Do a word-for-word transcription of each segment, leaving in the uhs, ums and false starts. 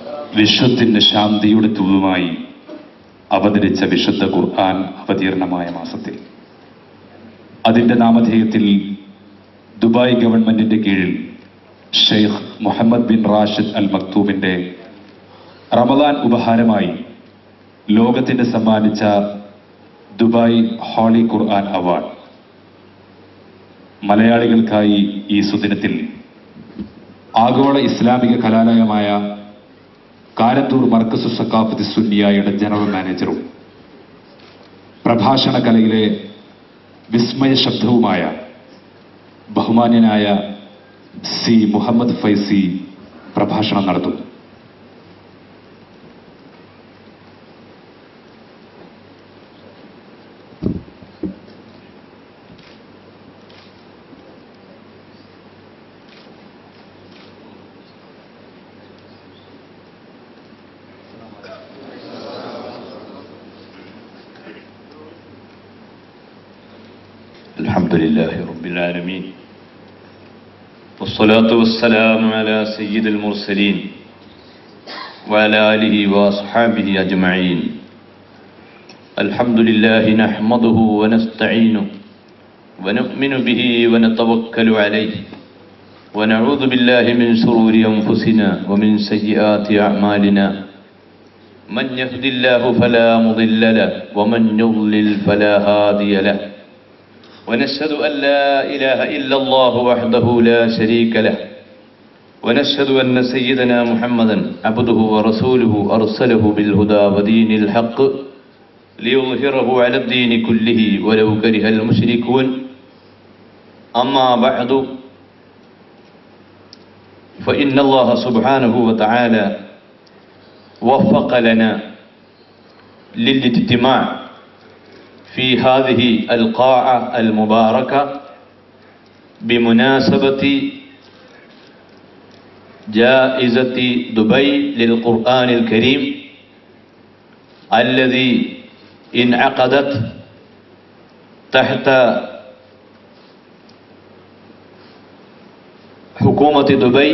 വിശ്വത്തിന്റെ ശാന്തിയുടെ തൂതുമായി അവതരിച്ച വിശുദ്ധ ഖുർആൻ അവതീർണമായ മാസത്തിൽ അതിൻ്റെ നാമധേയത്തിൽ ദുബായ് ഗവൺമെന്റിന്റെ കീഴിൽ Sheikh Mohammed bin Rashid Al മക്തൂമിന്റെ റമദാൻ ഉപഹാരമായി ലോകത്തിന് സമ്മാനിച്ച ദുബായ് ഹോളി ഖുർആൻ അവാർഡ് മലയാളികൾക്കായി ഈ സുദിനത്തിൽ ആഗോള ഇസ്ലാമിക കലാലയമായ കാരത്തൂർ മർക്കസു സഖാഫത്ത് സുന്നിയയുടെ ജനറൽ മാനേജറും പ്രഭാഷണ കലയിലെ വിസ്മയ ശബ്ദവുമായ ബഹുമാന്യനായ സി മുഹമ്മദ് ഫൈസി പ്രഭാഷണം നടത്തുന്നു. الحمد لله رب العالمين والصلاة والسلام على سيد المرسلين وعلى آله وأصحابه أجمعين. الحمد لله نحمده ونستعينه ونؤمن به ونتوكل عليه ونعوذ بالله من شرور أنفسنا ومن سيئات أعمالنا. من يهد الله فلا مضل له ومن يضلل فلا هادي له. ونشهد أن لا إله إلا الله وحده لا شريك له ونشهد أن سيدنا محمدا عبده ورسوله أرسله بالهدى ودين الحق ليظهره على الدين كله ولو كره المشركون. أما بعد فإن الله سبحانه وتعالى وفق لنا للاجتماع في هذه القاعة المباركة بمناسبة جائزة دبي للقرآن الكريم الذي انعقدت تحت حكومة دبي.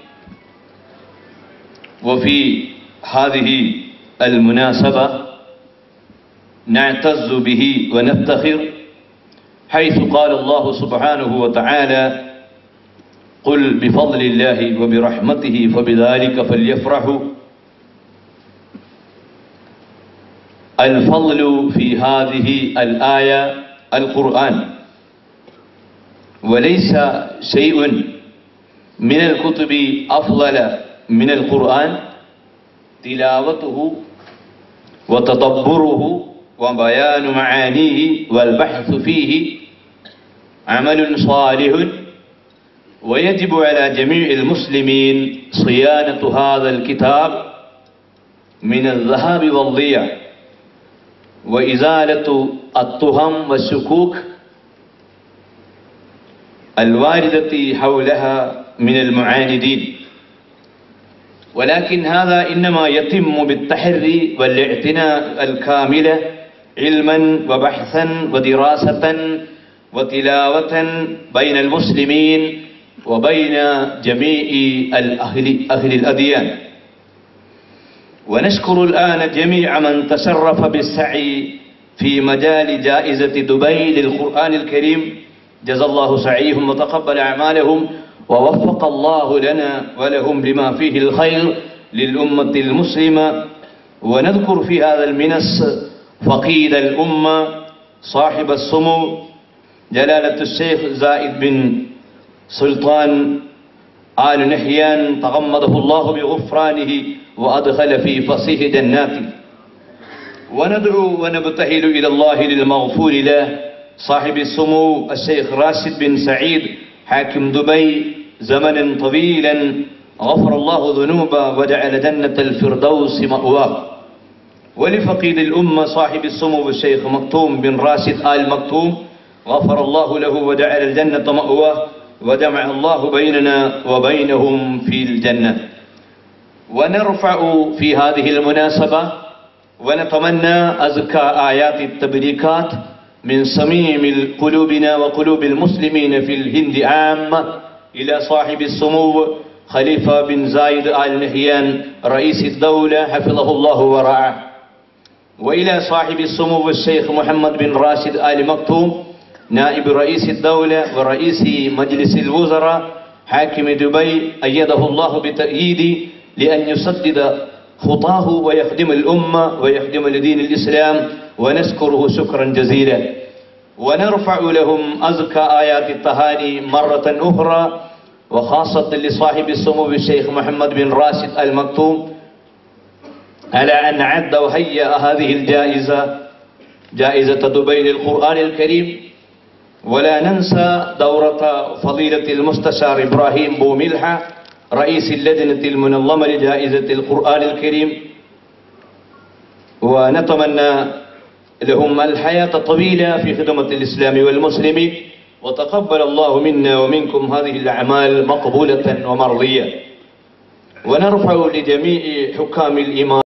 وفي هذه المناسبة نعتز به ونفتخر حيث قال الله سبحانه وتعالى قل بفضل الله وبرحمته فبذلك فليفرحوا. الفضل في هذه الآية القرآن، وليس شيء من الكتب أفضل من القرآن. تلاوته وتدبره وبيان معانيه والبحث فيه عمل صالح، ويجب على جميع المسلمين صيانة هذا الكتاب من الذهاب والضياع وإزالة التهم والشكوك الواردة حولها من المعاندين. ولكن هذا إنما يتم بالتحري والاعتناء الكامل علما وبحثا ودراسة وتلاوة بين المسلمين وبين جميع الأهل أهل الأديان. ونشكر الآن جميع من تشرف بالسعي في مجال جائزة دبي للقرآن الكريم. جزا الله سعيهم وتقبل أعمالهم ووفق الله لنا ولهم لما فيه الخير للأمة المسلمة. ونذكر في هذا المنس فقيد الأمة صاحب السمو جلالة الشيخ زايد بن سلطان آل نحيان تغمده الله بغفرانه وأدخل في فصيح جناته. وندعو ونبتهل إلى الله للمغفور له صاحب السمو الشيخ راشد بن سعيد حاكم دبي زمنا طويلا غفر الله ذنوبه وجعل جنة الفردوس مأواه. ولفقيد الأمة صاحب السمو الشيخ مكتوم بن راشد آل مكتوم غفر الله له وجعل الجنة مأواه وجمع الله بيننا وبينهم في الجنة. ونرفع في هذه المناسبة ونتمنى أزكى آيات التبريكات من صميم قلوبنا وقلوب المسلمين في الهند عامة إلى صاحب السمو خليفة بن زايد آل نهيان رئيس الدولة حفظه الله ورعاه، وإلى صاحب السمو الشيخ محمد بن راشد آل مكتوم نائب رئيس الدولة ورئيس مجلس الوزراء حاكم دبي، أيده الله بتأييد لأن يسدد خطاه ويخدم الأمة ويخدم لدين الإسلام، ونشكره شكرا جزيلا، ونرفع لهم أزكى آيات التهاني مرة أخرى، وخاصة لصاحب السمو الشيخ محمد بن راشد المكتوم على أن عد وهيأ هذه الجائزة، جائزة دبي للقرآن الكريم. ولا ننسى دورة فضيلة المستشار إبراهيم بوملحة رئيس اللجنة المنظمة لجائزة القرآن الكريم، ونتمنى لهم الحياة الطويلة في خدمة الإسلام والمسلمين، وتقبل الله منا ومنكم هذه الأعمال مقبولة ومرضية. ونرفع لجميع حكام الإمام